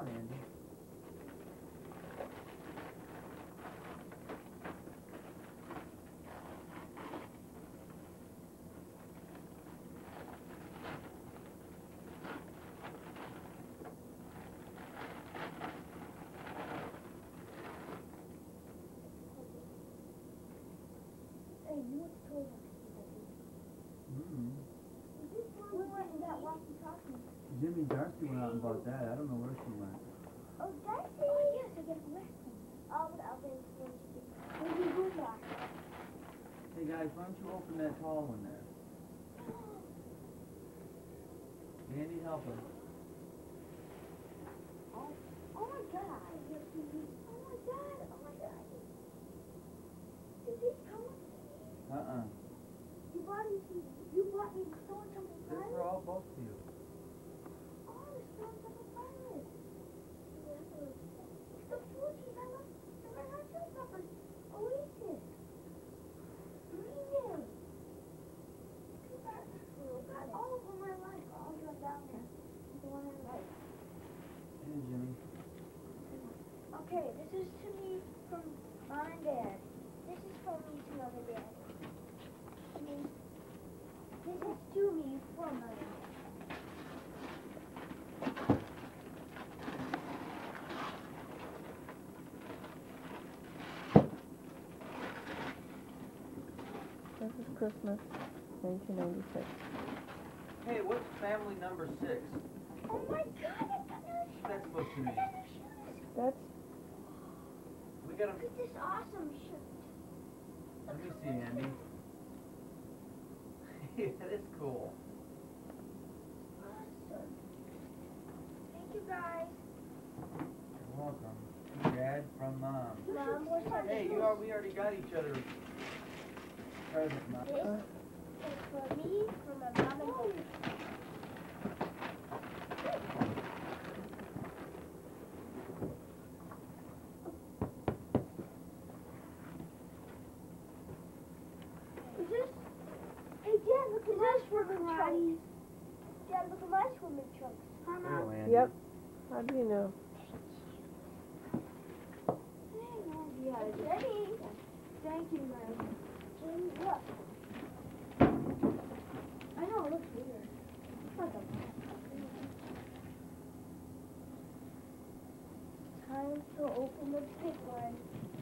on, Andy. Hey, you went to toy we went in that walkie-talkie. Jimmy Darcy went out and bought that. I don't know where she went. Oh, Darcy! Oh, yes, I got a lesson. Oh, but I'll be going to get. Where do you go back? Hey guys, why don't you open that tall one there? Andy, help him. Oh my God! Oh my God! Oh my God! Did these come? You bought me so much of a They're pirate? for all both of you. Oh, the songs of a pirate. It's the Fuji's. I love the Red Hot Chili Peppers. Oasis. Green. Got all over my life. All got down there. The one I like. Hey, Jimmy. Okay, this is to me from Mom and Dad. This is from me to Mom and Dad. This is to me from Mom and Dad. This is Christmas, 1996. Hey, what's family number 6? Oh my God, I got new shoes. What's that supposed to mean? That's We got Look at this awesome shirt. Let me see, Andy. That is cool. Awesome. Thank you guys. You're welcome. Dad from Mom. Mom, what's that? Hey, we already got each other presents, Mom. This is for me, for my mom and dad. Is this? Hey, Dad, look at my swimming trunks. Dad, look at my swimming trunks. Huh, Oh, Mom? Andy. Yep. How do you know? Yeah, Jenny. Thank you, Mom. Jenny, look. I know, it looks weird. Time to open the big one.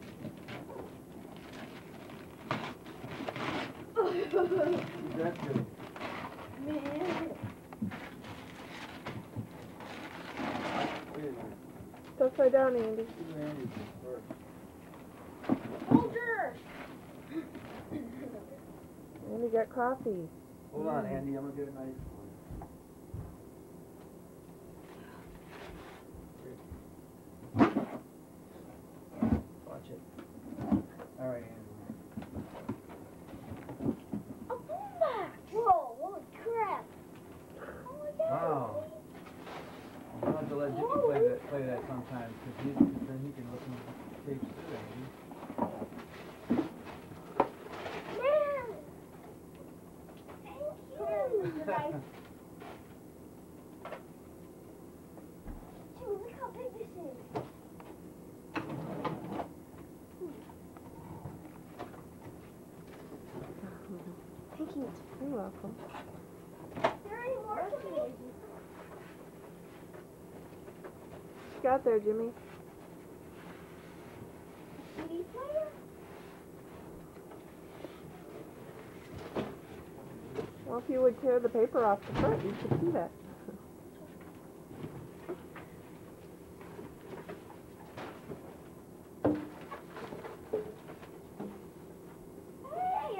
That's good. Man. It's upside down, Andy. Do Andy's first. Soldier! Andy got coffee. Hold on, Andy. I'm gonna get a knife for you. Watch it. All right, Andy. A boombox! Whoa, holy crap! Oh my God! Wow. I'll have to let Jimmy play that sometimes, because then he can listen to tapes too, Andy. Man! Thank you! Nice. Jimmy, look how big this is. Thank you. You're welcome. Is there any more to me? What you got there, Jimmy? CD player? Well, if you would tear the paper off the front, you could see that. Hey!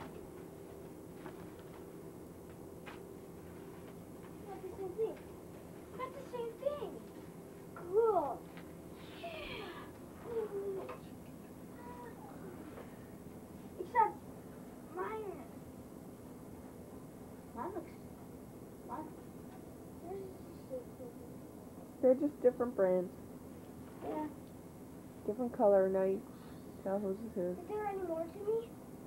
Got the same thing. Got the same thing. Cool. Yeah. Except mine looks. Yours is just so They're just different brands. cool. Yeah. Different color. Now you tell whose is whose. Is there any more to me?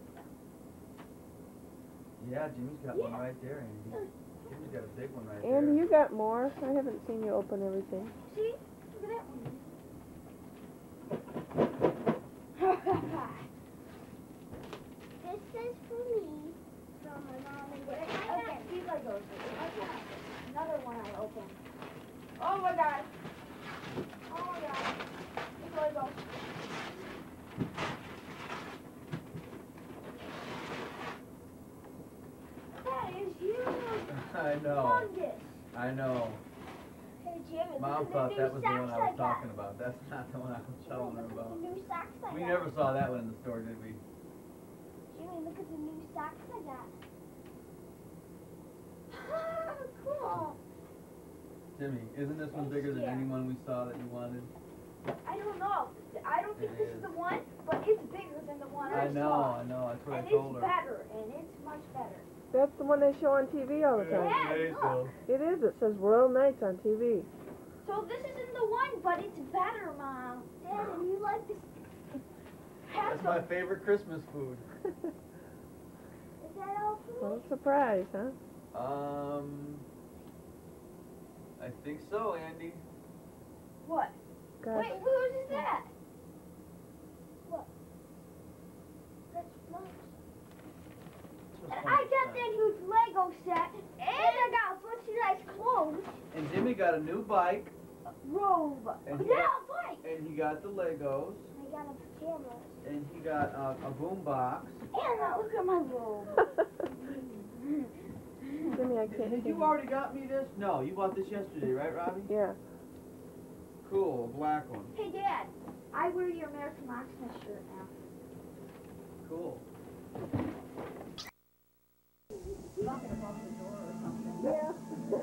Yeah, Jimmy's got one right there, Andy. Jimmy's got a big one right there. Andy, you got more? I haven't seen you open everything. See? Oh my god. Oh my god. It's Lego. That is huge. I know. Humongous. I know. Hey Jimmy, Mom look at thought the that new was the one socks I was got. talking about. That's not the one I was telling her Look at about. the new socks I We got. never saw that one in the store, did we? Jimmy, look at the new socks I got. Cool. Jimmy, isn't this one bigger than Yeah. any one we saw that you wanted? I don't know. I don't think It this is. is the one, but it's bigger than the one I I know, saw. I know. That's what And I told it's her. better, and it's much better. That's the one they show on TV all the time. Yeah, look. It is. It says Royal Knights on TV. So this isn't the one, but it's better, Mom. Dad, and you like this? That's my favorite Christmas food. Is that all for Well, me? surprise, huh? I think so, Andy. What? Gosh. Wait, whose is that? What? That's Mom's. And I got that huge Lego set, and I got a bunch of nice clothes. And Jimmy got a new bike, Robe. And Yeah, he got- bike. and he got the Legos, I got a pajamas. and he got a boom box. And look at my robe. Jimmy, I can't Had see. you already got me this? No, you bought this yesterday, right, Robbie? Yeah. Cool, black one. Hey, Dad, I wear your American Locksmith shirt now. Cool. Yeah.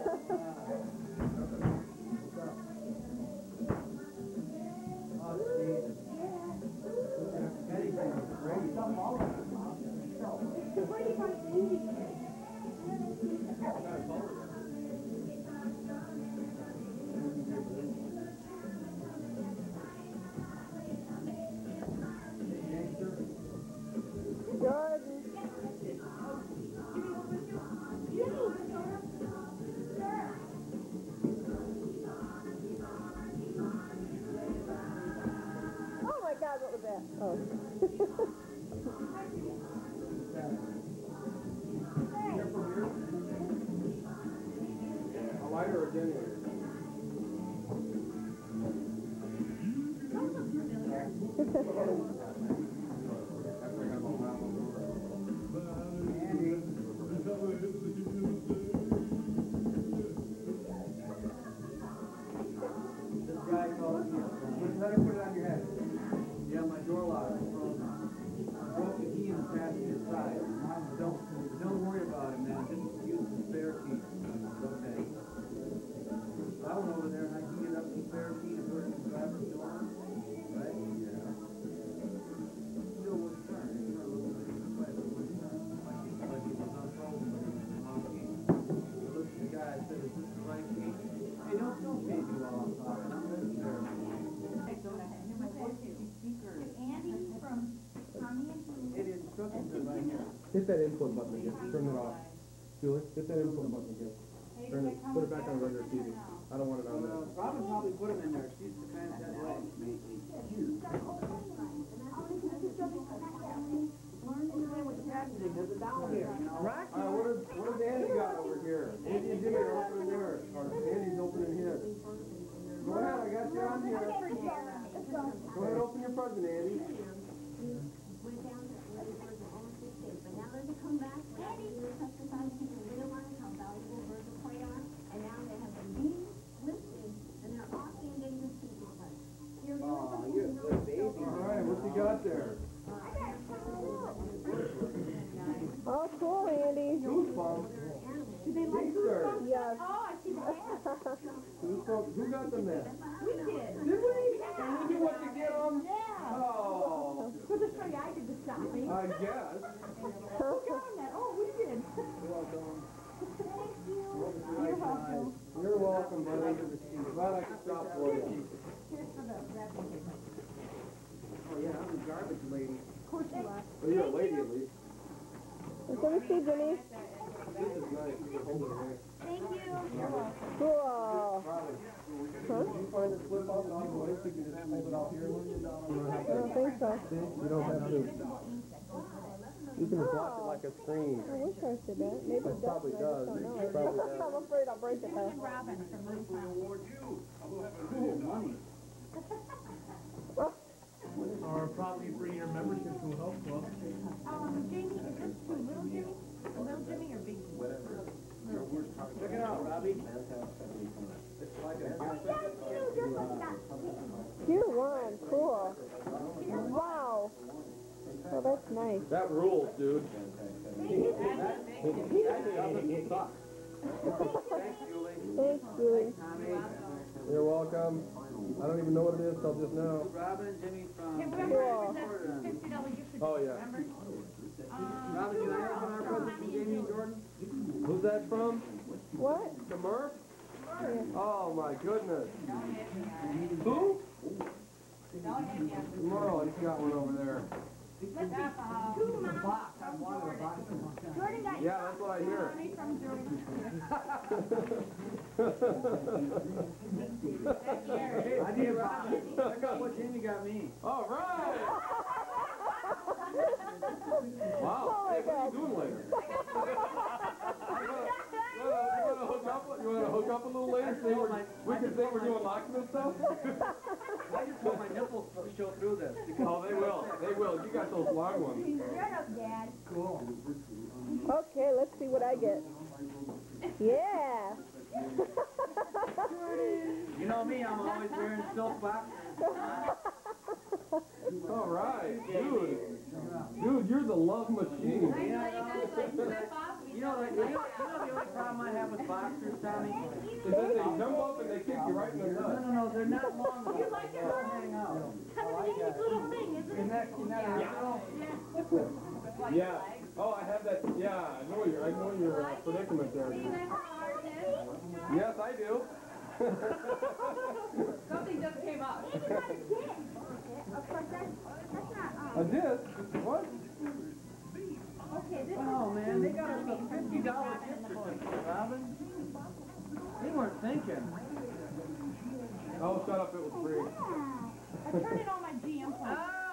Jordan. Oh my God, what was that? Oh. A lighter or generator? This guy called me up. Let her put it on your head. Yeah, my door lock is frozen. I broke the key in the passenger side. Don't worry about it, man. Just use the spare key. Okay. So I went over there and I keyed up the spare key and put it in the driver's door. Right? Yeah. Still wouldn't turn. It turned a little bit this way, but it wouldn't turn. Like it was unfrozen, but it was the wrong key. I looked at the guy, I said, is this the right key? Hey, don't pay me while I'm talking. I'm ready to there. It is cooking right here. Hit that input button again. Turn it off. Julie, hit that input button again. Turn it. Put it back on regular TV. I don't want it on there. Robin probably put him in there. She's the kind that way. What has Andy got over here? Andy and Jimmy are opening theirs. Or Andy's opening his. Go ahead, I got you on here. Go ahead, open your present, Andy. Oh, you're a good baby. All right, what's he got there? Oh, cool, Andy. Goosebumps. Easter. Yes. Goosebumps. Who got them there? We did. Did we? Did you want to get them? Yeah. Oh, Well, that's right, I did the shopping. I guess. Oh, we did. You're welcome. You're welcome. You're welcome, buddy. Glad I could stop for you. Here's for the wrapping paper. Oh, yeah, I'm the garbage lady. Of course you are. Well, you're a lady at least. Let me see, Jimmy. This is nice. You're holding it here. Thank you. You're welcome. Cool. Probably. Huh? Did you find the slip off? No, you think you just hold it off here? I don't think so. You don't have to. You can block it like a screen. I wish I said that. Maybe it does. Probably but I does. just don't know. It probably does. I'm afraid I'll break it though. Cool money. Or probably for your membership to a health club. Jamie, is this to little Jimmy? Little Jimmy or big Jimmy? Whatever. Check it out, Robbie. It's like a Tier 1, cool. Wow. Oh, that's nice. That rules, dude. Thanks, Julie. Thanks, Julie. You're welcome. I don't even know what it is till just now. Robin and Jimmy from... Cool. $50 gift Oh, yeah. Robin, can I open our present from Jamie and Jordan? Who's that from? What? The Murph? Yeah. Oh, my goodness. Who? Merle, he's got one over there. Jordan got Yeah, that's what I hear. I did, Robin. I got what Jamie got me. All right. Wow. Hey, what are you doing later? You want to hook up a little later? We can say we're doing locksmith stuff? I just want my nipples to show through this. Oh, they will. They will. You got those long ones. Shut up, Dad. Cool. Okay, let's see what I get. Yeah. You know me, I'm always wearing silk boxers. All right, dude. Dude, you're the love machine. You know the only problem I have with boxers, Tommy? Is that they jump up and they kick you right in the nuts. No, they're not long enough. You like it? They'll hang out. That's a little thing, isn't it? Isn't that original? Yeah. Oh, I have that. Yeah, I know your predicament there. Yes, I do. Something just came up. Maybe not a kid. Of course, that's not, A disc? What? okay, this Oh, man, they got us a $50 gift certificate, Robin. They weren't thinking. Oh, shut up, it was free. I turned it on my GM phone.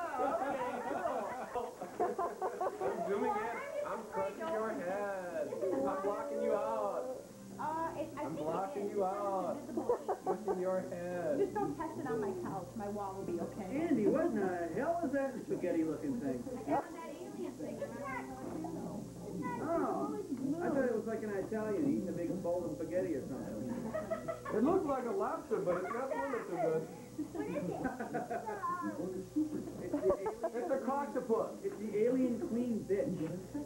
I'm zooming in. I'm crushing your head. I'm blocking you out. I'm blocking you out. Pushing your head. Just don't test it on my couch. My wall will be okay. Andy, what in the hell is that spaghetti-looking thing? that alien thing. Oh, I thought it was like an Italian eating a big bowl of spaghetti or something. It looks like a lobster, but it's not swimming too good. It's a octopus. It's the alien queen bitch.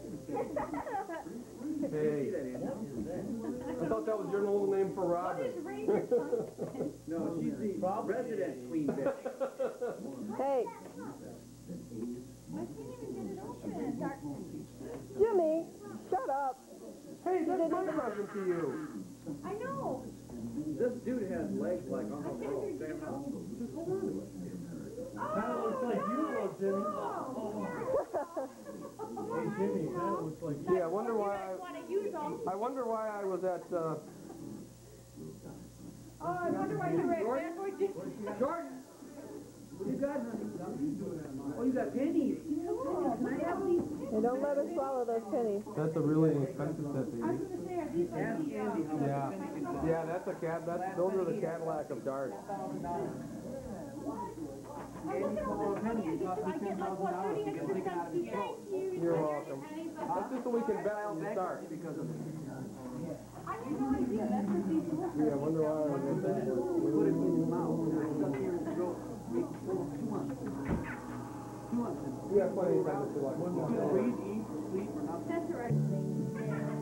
Hey, I thought that was your little name for Robin. No, she's the resident queen bitch. Hey, I can't even get it open. Jimmy, shut up. Hey, that's my present to you. I know. This dude has legs like Uncle Earl. Just hold on to it. Kind of looks like you, though, Jimmy. Hey, Jimmy, kind of looks like you. Yeah, I wonder why Want to use them? I wonder why I was at, Oh, I wonder why you were at Bad Boy Jimmy. Jordan, what do you got, honey? Oh, you got pennies. Hey, don't let her swallow those pennies. that's a really expensive set, I was baby. going to say, are these like Ask the, Andy how much Yeah. a penny can cost. Yeah, those are the Cadillac of darts. Andy, for a penny, it cost me $10,000 to get taken out of his throat. You're welcome. That's just so we can balance the darts. Because of it. I have no idea. That's what these look Yeah, I wonder why I did that. We put it in his mouth. Stuck here in his throat. 2 months. 2 months. You got plenty of time to feel like When we couldn't breathe, eat, sleep, or nothing. That's right.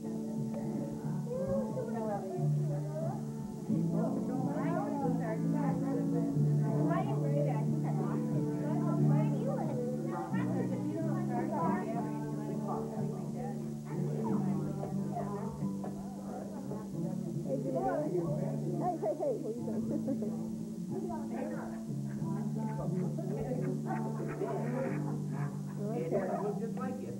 Hey, what are you doing? It looks just like it.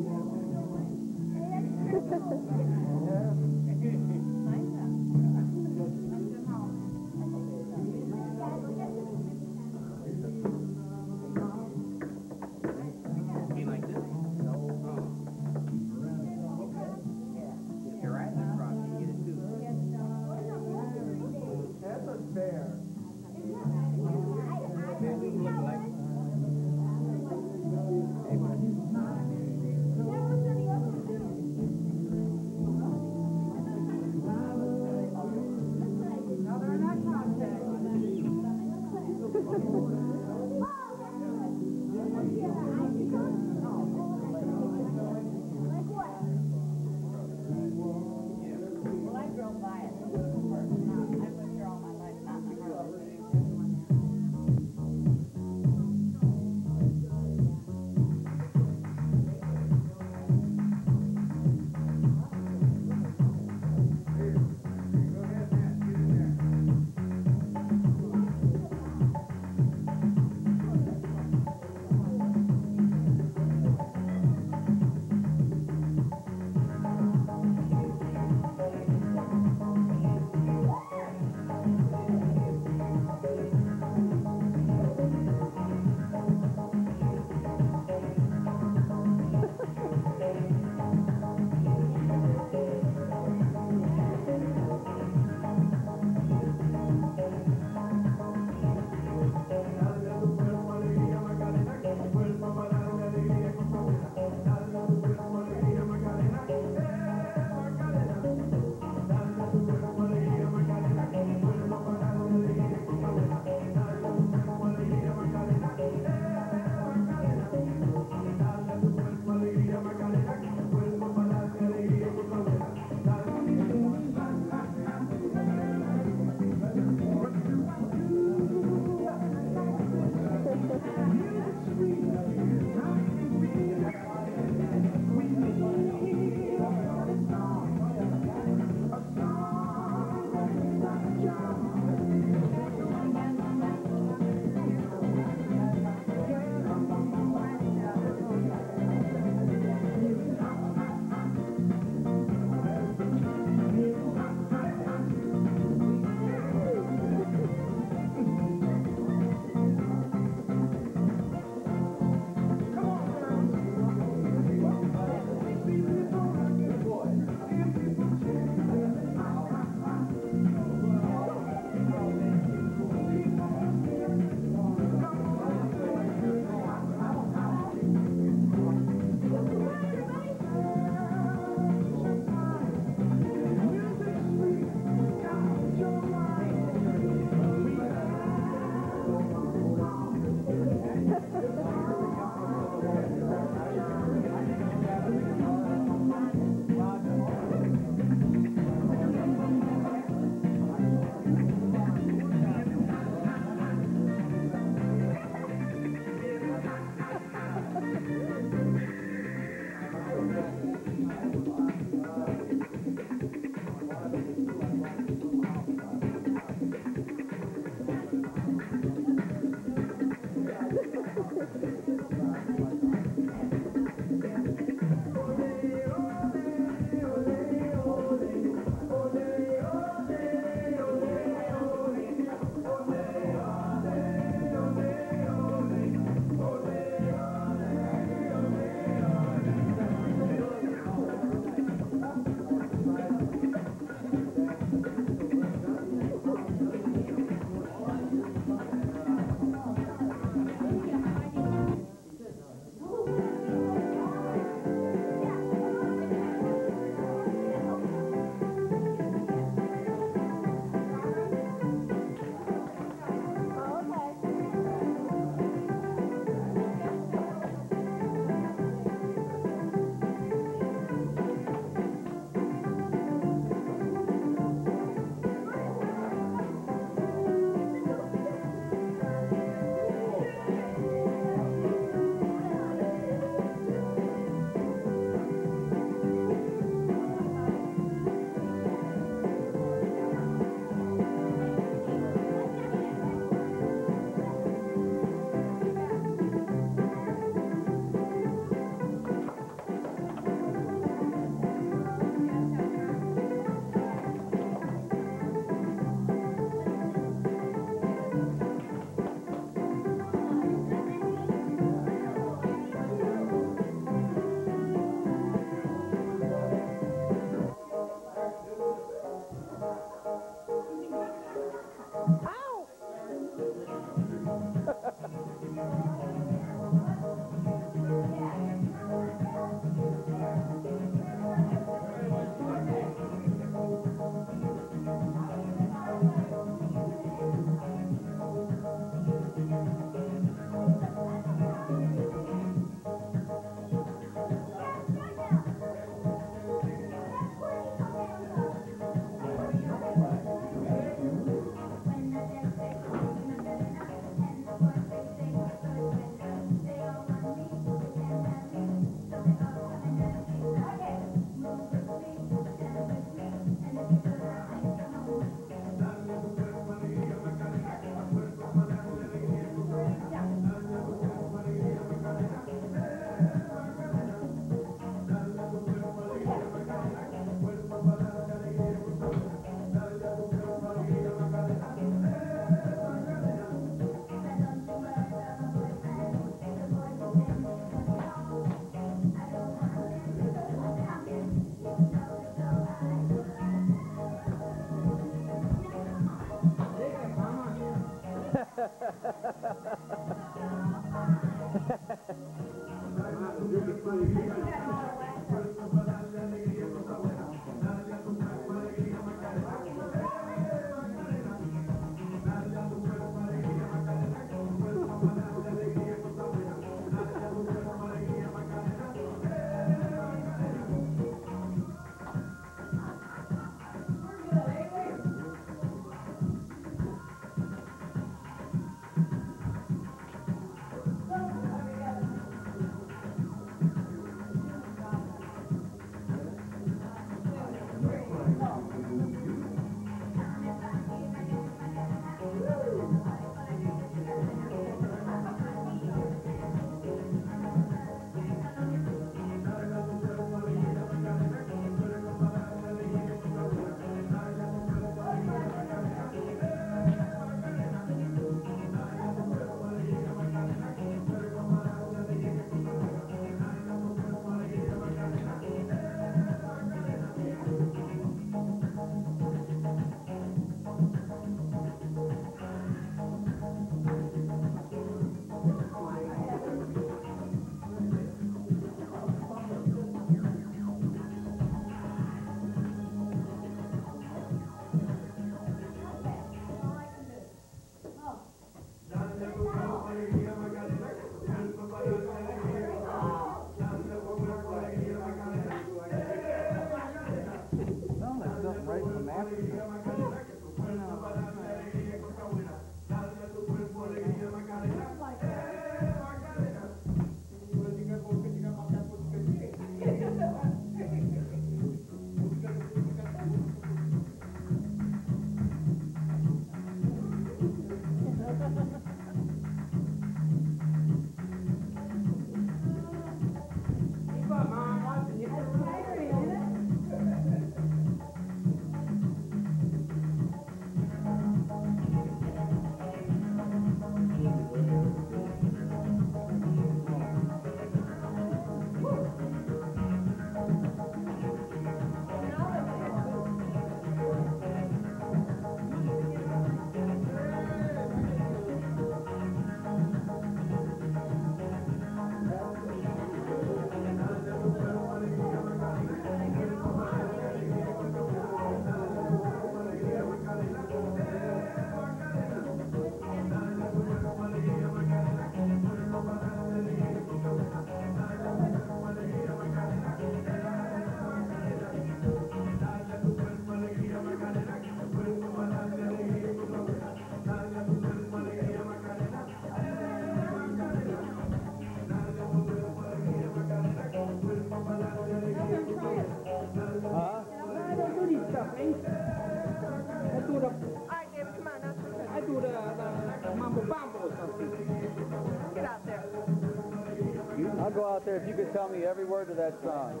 could tell me every word to that song.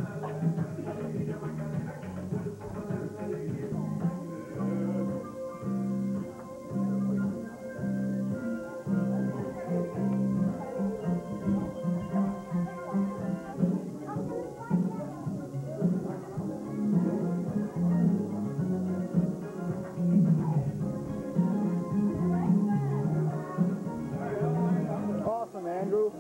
Awesome, Andrew.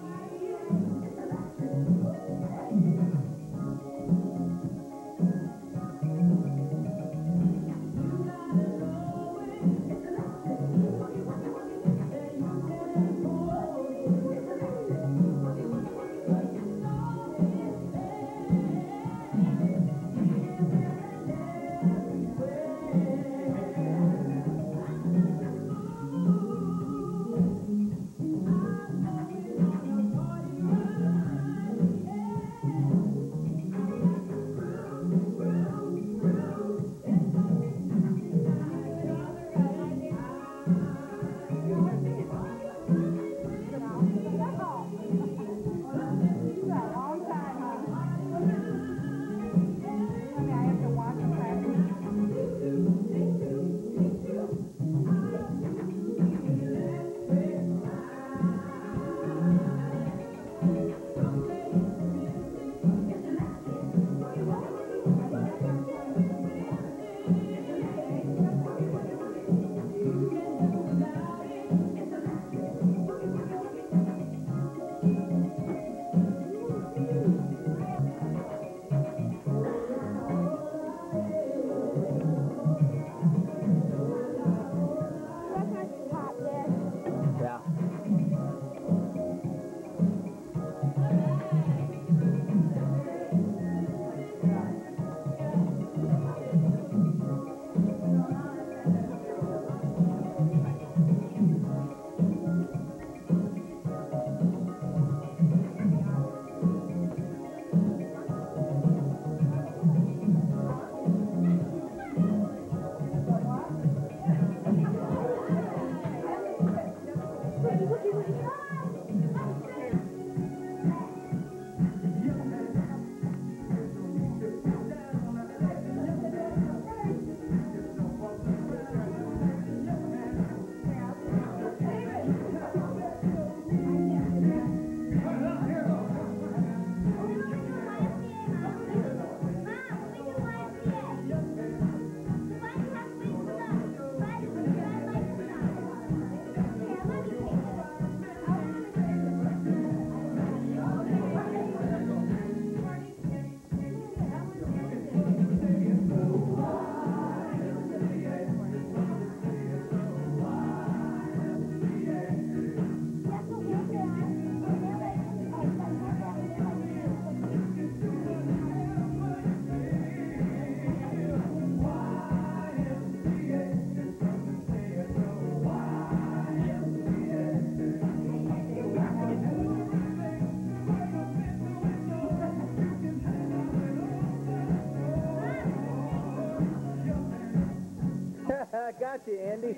Got you, Andy.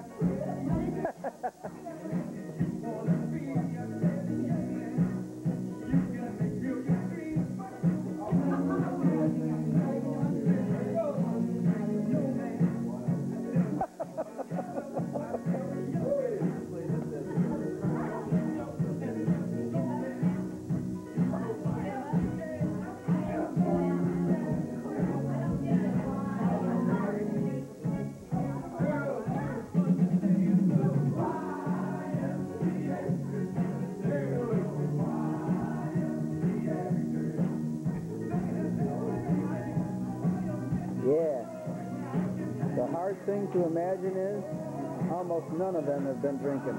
Thing to imagine is almost none of them have been drinking.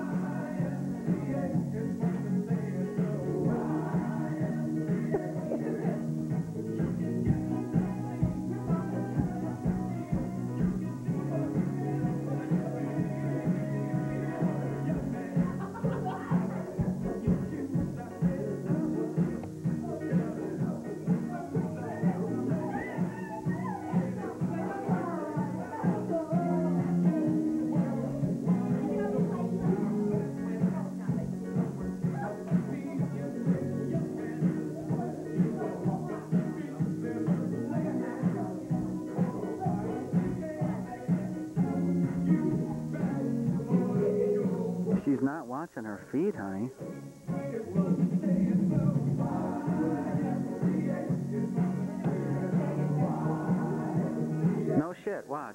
her feet, honey. No shit, watch.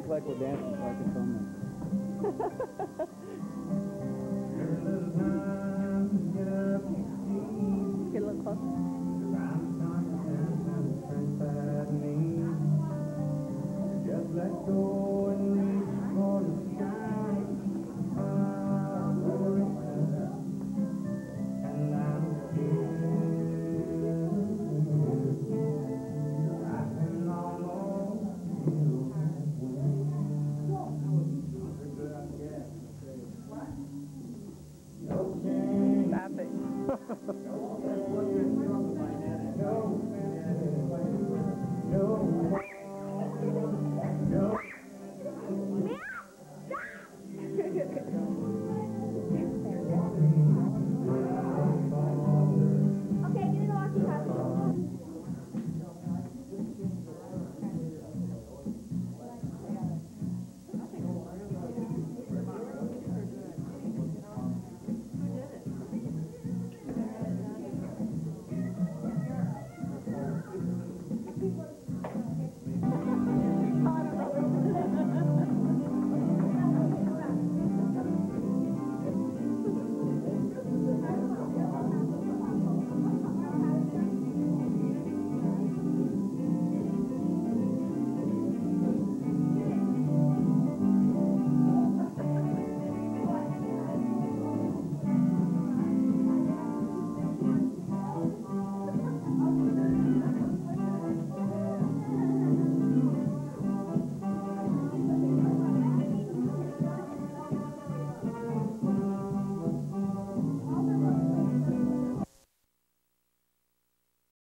look like we're dancing so I can film them. Get a little closer. Just let go and reach for the sky. And I'm still riding along you. Stop it. That's one good song by Nana.